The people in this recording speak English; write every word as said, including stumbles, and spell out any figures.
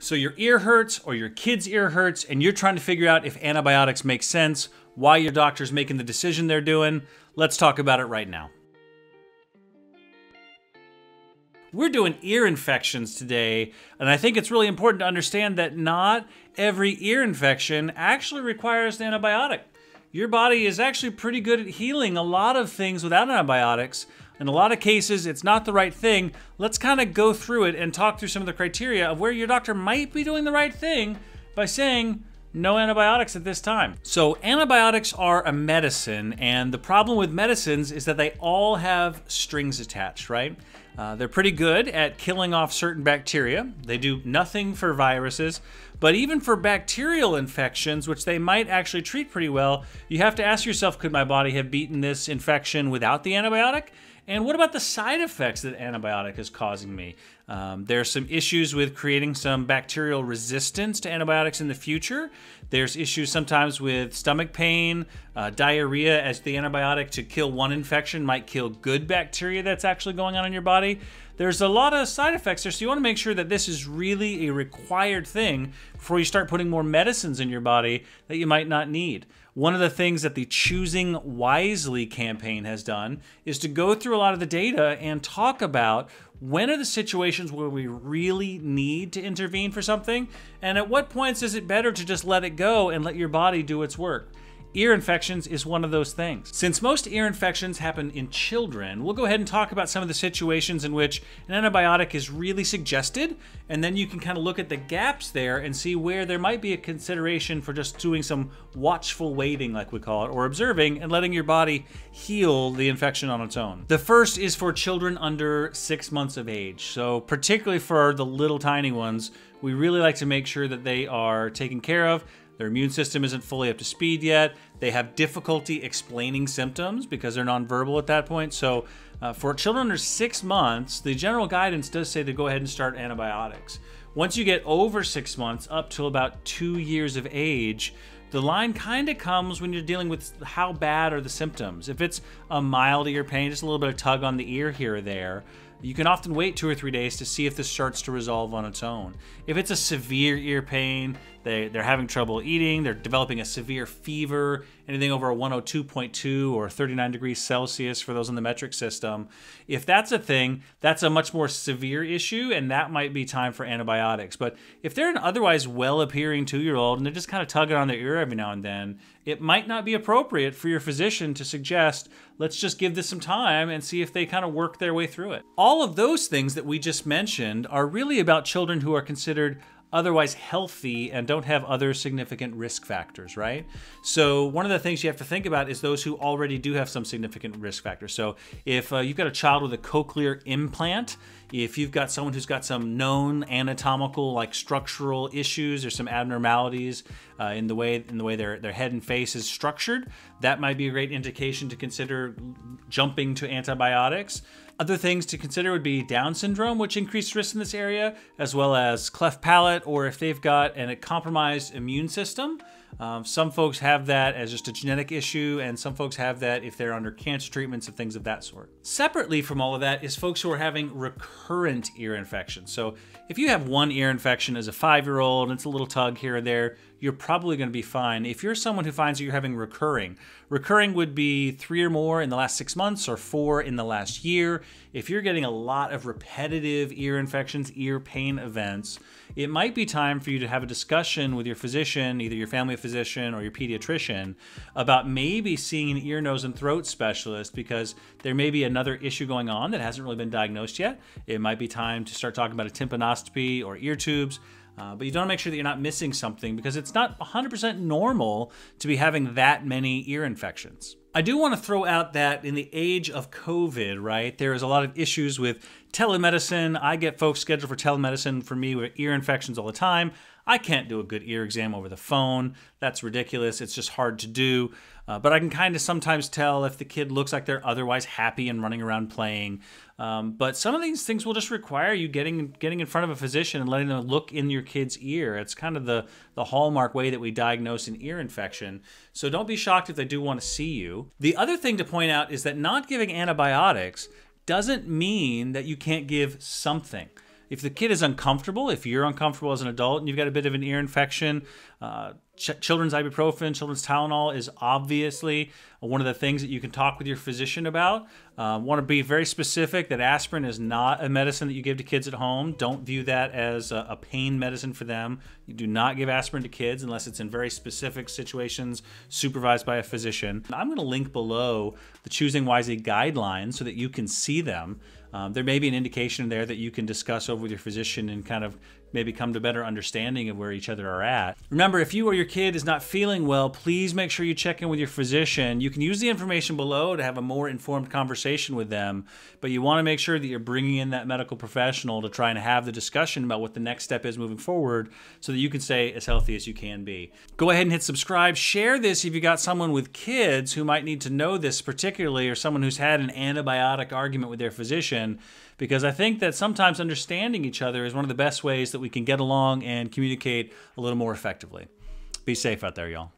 So your ear hurts or your kid's ear hurts and you're trying to figure out if antibiotics make sense, why your doctor's making the decision they're doing. Let's talk about it right now. We're doing ear infections today, and I think it's really important to understand that not every ear infection actually requires an antibiotic. Your body is actually pretty good at healing a lot of things without antibiotics. In a lot of cases, it's not the right thing. Let's kind of go through it and talk through some of the criteria of where your doctor might be doing the right thing by saying no antibiotics at this time. So antibiotics are a medicine, and the problem with medicines is that they all have strings attached, right? Uh, they're pretty good at killing off certain bacteria. They do nothing for viruses, but even for bacterial infections, which they might actually treat pretty well, you have to ask yourself, could my body have beaten this infection without the antibiotic? And what about the side effects that antibiotic is causing me? Um, there's some issues with creating some bacterial resistance to antibiotics in the future. There's issues sometimes with stomach pain, uh, diarrhea, as the antibiotic to kill one infection might kill good bacteria that's actually going on in your body. There's a lot of side effects there, so you want to make sure that this is really a required thing before you start putting more medicines in your body that you might not need. One of the things that the Choosing Wisely campaign has done is to go through a lot of the data and talk about when are the situations where we really need to intervene for something, and at what points is it better to just let it go and let your body do its work. Ear infections is one of those things. Since most ear infections happen in children, we'll go ahead and talk about some of the situations in which an antibiotic is really suggested, and then you can kind of look at the gaps there and see where there might be a consideration for just doing some watchful waiting, like we call it, or observing and letting your body heal the infection on its own. The first is for children under six months of age. So particularly for the little tiny ones, we really like to make sure that they are taken care of. Their immune system isn't fully up to speed yet. They have difficulty explaining symptoms because they're nonverbal at that point. So uh, for children under six months, the general guidance does say to go ahead and start antibiotics. Once you get over six months, up to about two years of age, the line kind of comes when you're dealing with how bad are the symptoms. If it's a mild ear pain, just a little bit of tug on the ear here or there, you can often wait two or three days to see if this starts to resolve on its own. If it's a severe ear pain, they, they're having trouble eating, they're developing a severe fever, anything over a one oh two point two or thirty-nine degrees Celsius for those in the metric system. If that's a thing, that's a much more severe issue, and that might be time for antibiotics. But if they're an otherwise well-appearing two-year-old and they're just kind of tugging on their ear every now and then, it might not be appropriate for your physician to suggest, let's just give this some time and see if they kind of work their way through it. All of those things that we just mentioned are really about children who are considered otherwise healthy and don't have other significant risk factors, right? So one of the things you have to think about is those who already do have some significant risk factors. So if uh, you've got a child with a cochlear implant, if you've got someone who's got some known anatomical, like structural issues or some abnormalities uh, in the way in the way their, their head and face is structured, that might be a great indication to consider jumping to antibiotics. Other things to consider would be Down syndrome, which increased risk in this area, as well as cleft palate, or if they've got an, a compromised immune system. Um, some folks have that as just a genetic issue, and some folks have that if they're under cancer treatments and things of that sort. Separately from all of that is folks who are having recurrent ear infections. So if you have one ear infection as a five-year-old and it's a little tug here or there, you're probably going to be fine. If you're someone who finds that you're having recurring, recurring would be three or more in the last six months or four in the last year. If you're getting a lot of repetitive ear infections, ear pain events, it might be time for you to have a discussion with your physician, either your family physician or your pediatrician, about maybe seeing an ear, nose, and throat specialist because there may be another issue going on that hasn't really been diagnosed yet. It might be time to start talking about a tympanoscopy or ear tubes. Uh, but you don't want to make sure that you're not missing something because it's not one hundred percent normal to be having that many ear infections. I do want to throw out that in the age of COVID, right, there is a lot of issues with telemedicine. I get folks scheduled for telemedicine for me with ear infections all the time. I can't do a good ear exam over the phone. That's ridiculous. It's just hard to do. Uh, but I can kind of sometimes tell if the kid looks like they're otherwise happy and running around playing. Um, but some of these things will just require you getting getting in front of a physician and letting them look in your kid's ear. It's kind of the, the hallmark way that we diagnose an ear infection. So don't be shocked if they do want to see you. The other thing to point out is that not giving antibiotics doesn't mean that you can't give something. If the kid is uncomfortable, if you're uncomfortable as an adult and you've got a bit of an ear infection, uh, ch- children's ibuprofen, children's Tylenol is obviously one of the things that you can talk with your physician about. Uh, want to be very specific that aspirin is not a medicine that you give to kids at home. Don't view that as a, a pain medicine for them. You do not give aspirin to kids unless it's in very specific situations supervised by a physician. I'm going to link below the Choosing Wisely guidelines so that you can see them. Um, there may be an indication there that you can discuss over with your physician and kind of maybe come to a better understanding of where each other are at. Remember, if you or your kid is not feeling well, please make sure you check in with your physician. You can use the information below to have a more informed conversation with them, but you want to make sure that you're bringing in that medical professional to try and have the discussion about what the next step is moving forward so that you can stay as healthy as you can be. Go ahead and hit subscribe. Share this if you got someone with kids who might need to know this particularly, or someone who's had an antibiotic argument with their physician, because I think that sometimes understanding each other is one of the best ways that we can get along and communicate a little more effectively. Be safe out there, y'all.